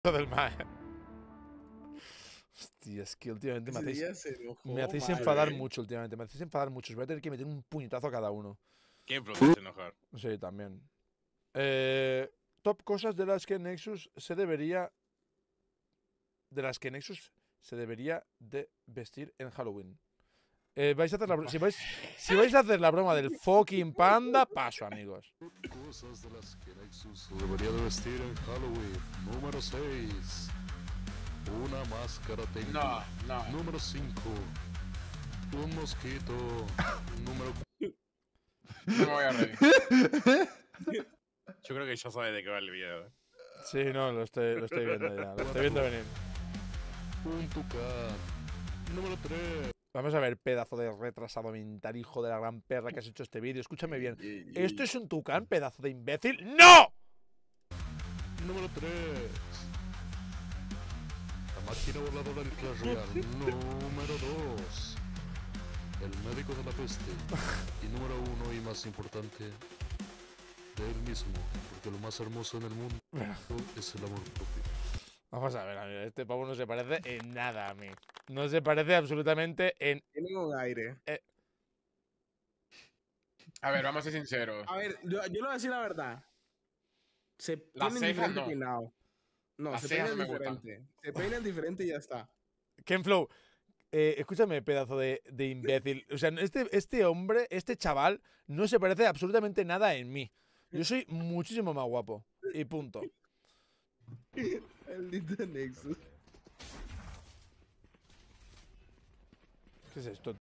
del mae. Hostia, es que últimamente me hacéis enfadar mucho últimamente. Me hacéis enfadar mucho. Os voy a tener que meter un puñetazo a cada uno. ¿Quién te hace enojar? Sí, también. Top cosas de las que Nexus se debería... De las que Nexus se debería de vestir en Halloween. Vais a hacer si vais a hacer la broma del fucking panda, paso, amigos. Cosas de las que Nexus se debería de vestir en Halloween. Número 6. Una máscara técnica. No. Número 5. Un mosquito. Número... No me voy a reír. Yo creo que ya sabe de qué va el video. Sí, no, lo estoy viendo ya. Lo estoy viendo venir. Un tucán. Número 3. Vamos a ver, pedazo de retrasado mental, hijo de la gran perra que has hecho este vídeo. Escúchame bien. ¿Esto es un tucán, pedazo de imbécil? ¡No! Número 3. La máquina voladora del Clash Royale. Número 2. El médico de la peste. Y número 1 y más importante, de él mismo. Porque lo más hermoso en el mundo es el amor propio. Vamos a ver, amigo. Este pavo no se parece en nada a mí. No se parece absolutamente en... Tiene un aire. A ver, vamos a ser sinceros. A ver, yo le voy a decir la verdad. Se Las peinan cejas diferente no. peinado. No, Las se cejas peinan no me gustan. diferente. Se peinan diferente y ya está. Kenflow, escúchame, pedazo de imbécil. O sea, este hombre, este chaval, no se parece absolutamente nada en mí. Yo soy muchísimo más guapo. Y punto. Maldito Nexus. ¿Qué es esto?